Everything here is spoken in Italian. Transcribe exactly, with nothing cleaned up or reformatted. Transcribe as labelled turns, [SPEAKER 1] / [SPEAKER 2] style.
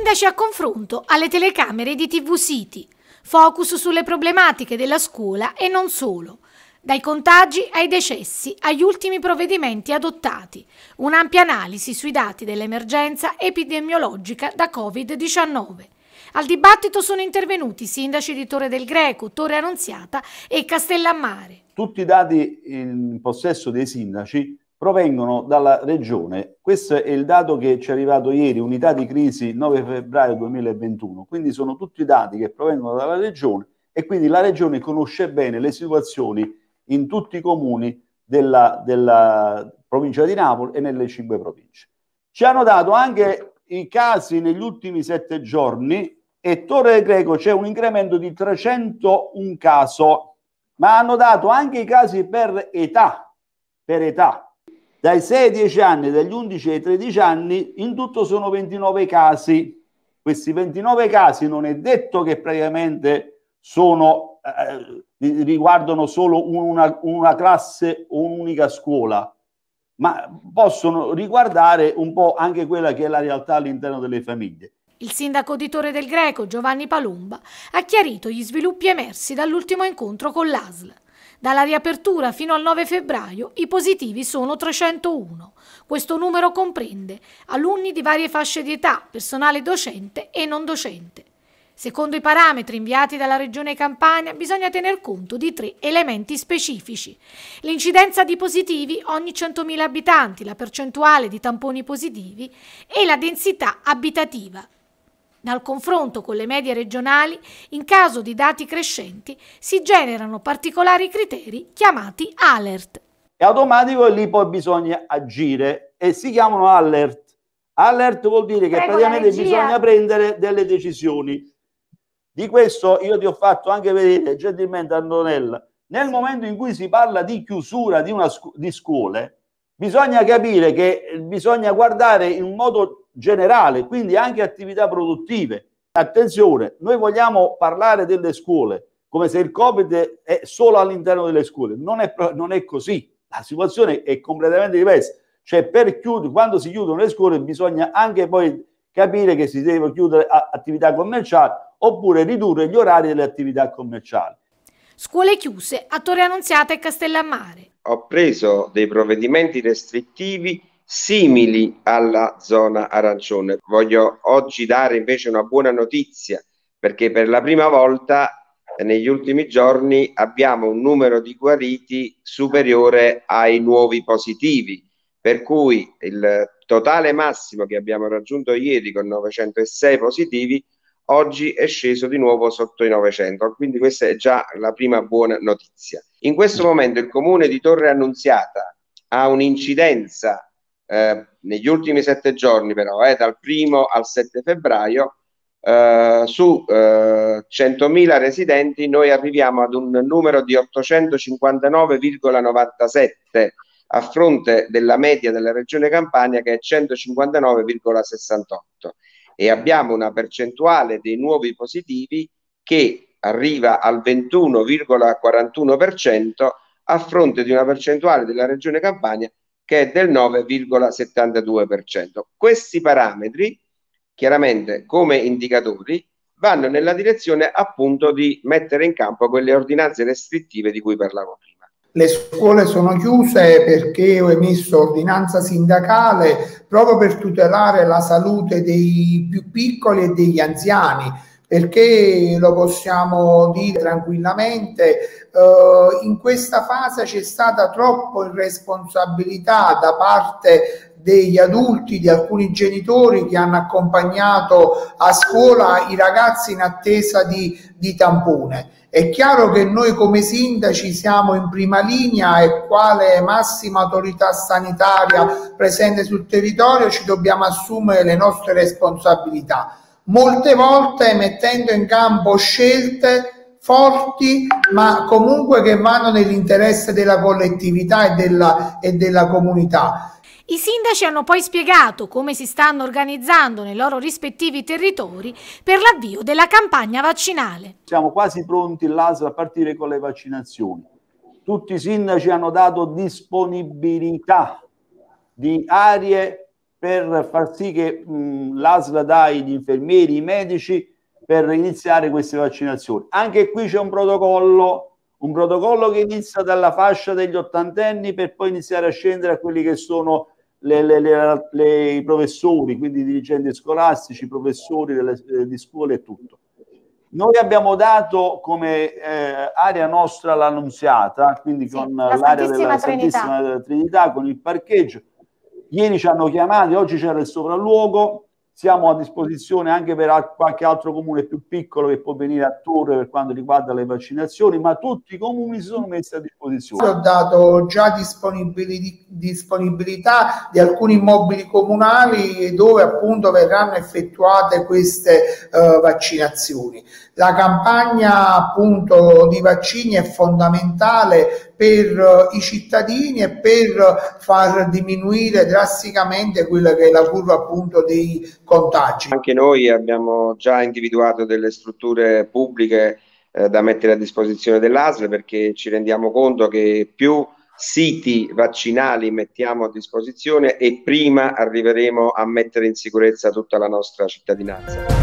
[SPEAKER 1] sindaci a confronto alle telecamere di T V City. Focus sulle problematiche della scuola e non solo. Dai contagi ai decessi, agli ultimi provvedimenti adottati. Un'ampia analisi sui dati dell'emergenza epidemiologica da Covid diciannove. Al dibattito sono intervenuti i sindaci di Torre del Greco, Torre Annunziata e Castellammare.
[SPEAKER 2] Tutti i dati in possesso dei sindaci provengono dalla regione. Questo è il dato che ci è arrivato ieri, unità di crisi nove febbraio duemilaventuno. Quindi sono tutti dati che provengono dalla regione e quindi la regione conosce bene le situazioni in tutti i comuni della, della provincia di Napoli e nelle cinque province. Ci hanno dato anche i casi negli ultimi sette giorni e Torre del Greco c'è un incremento di trecentouno casi, ma hanno dato anche i casi per età, per età. Dai sei ai dieci anni, dagli undici ai tredici anni, in tutto sono ventinove casi. Questi ventinove casi non è detto che praticamente sono, eh, riguardano solo una, una classe o un'unica scuola, ma possono riguardare un po' anche quella che è la realtà all'interno delle famiglie.
[SPEAKER 1] Il sindaco di Torre del Greco, Giovanni Palumba, ha chiarito gli sviluppi emersi dall'ultimo incontro con l'A S L. Dalla riapertura fino al nove febbraio i positivi sono trecentouno. Questo numero comprende alunni di varie fasce di età, personale docente e non docente. Secondo i parametri inviati dalla Regione Campania bisogna tener conto di tre elementi specifici: l'incidenza di positivi ogni centomila abitanti, la percentuale di tamponi positivi e la densità abitativa. Dal confronto con le medie regionali, in caso di dati crescenti, si generano particolari criteri chiamati alert.
[SPEAKER 2] È automatico e lì poi bisogna agire e si chiamano alert. Alert vuol dire che
[SPEAKER 1] Prego,
[SPEAKER 2] praticamente bisogna prendere delle decisioni. Di questo io ti ho fatto anche vedere gentilmente, Antonella, nel momento in cui si parla di chiusura di, una scu di scuole, bisogna capire che bisogna guardare in un modo generale, quindi anche attività produttive. Attenzione, noi vogliamo parlare delle scuole come se il Covid è solo all'interno delle scuole. Non è, non è così, la situazione è completamente diversa. Cioè, per chiudere, quando si chiudono le scuole bisogna anche poi capire che si deve chiudere attività commerciali oppure ridurre gli orari delle attività commerciali.
[SPEAKER 1] Scuole chiuse a Torre Annunziata e Castellammare.
[SPEAKER 3] Ho preso dei provvedimenti restrittivi simili alla zona arancione. Voglio oggi dare invece una buona notizia, perché per la prima volta negli ultimi giorni abbiamo un numero di guariti superiore ai nuovi positivi, per cui il totale massimo che abbiamo raggiunto ieri con novecentosei positivi oggi è sceso di nuovo sotto i novecento, quindi questa è già la prima buona notizia. In questo momento il comune di Torre Annunziata ha un'incidenza eh, negli ultimi sette giorni però, eh, dal primo al sette febbraio, eh, su eh, centomila residenti noi arriviamo ad un numero di ottocentocinquantanove virgola novantasette a fronte della media della regione Campania che è centocinquantanove virgola sessantotto. E abbiamo una percentuale dei nuovi positivi che arriva al ventuno virgola quarantuno per cento a fronte di una percentuale della regione Campania che è del nove virgola settantadue per cento. Questi parametri, chiaramente come indicatori, vanno nella direzione appunto di mettere in campo quelle ordinanze restrittive di cui parlavo prima.
[SPEAKER 4] Le scuole sono chiuse perché ho emesso ordinanza sindacale proprio per tutelare la salute dei più piccoli e degli anziani, perché lo possiamo dire tranquillamente, eh, in questa fase c'è stata troppa irresponsabilità da parte degli adulti, di alcuni genitori che hanno accompagnato a scuola i ragazzi in attesa di, di tampone. È chiaro che noi come sindaci siamo in prima linea e quale massima autorità sanitaria presente sul territorio ci dobbiamo assumere le nostre responsabilità, molte volte mettendo in campo scelte forti ma comunque che vanno nell'interesse della collettività e della, e della comunità.
[SPEAKER 1] I sindaci hanno poi spiegato come si stanno organizzando nei loro rispettivi territori per l'avvio della campagna vaccinale.
[SPEAKER 2] Siamo quasi pronti l'A S L a partire con le vaccinazioni. Tutti i sindaci hanno dato disponibilità di aree per far sì che l'A S L dai gli infermieri, i medici per iniziare queste vaccinazioni. Anche qui c'è un protocollo, un protocollo che inizia dalla fascia degli ottantenni per poi iniziare a scendere a quelli che sono le, le, le, le, i professori, quindi i dirigenti scolastici, i professori delle, di scuole e tutto. Noi abbiamo dato come eh, area nostra l'Annunziata, quindi sì, con l'area della Santissima Trinità, con il parcheggio. Ieri ci hanno chiamati, oggi c'era il sopralluogo, siamo a disposizione anche per qualche altro comune più piccolo che può venire a Torre per quanto riguarda le vaccinazioni, ma tutti i comuni si sono messi a disposizione.
[SPEAKER 4] Ho dato già disponibilità di alcuni immobili comunali dove appunto verranno effettuate queste uh, vaccinazioni. La campagna appunto di vaccini è fondamentale per uh, i cittadini e per far diminuire drasticamente quella che è la curva appunto dei contagi.
[SPEAKER 3] Anche noi abbiamo già individuato delle strutture pubbliche eh, da mettere a disposizione dell'A S L, perché ci rendiamo conto che più siti vaccinali mettiamo a disposizione e prima arriveremo a mettere in sicurezza tutta la nostra cittadinanza.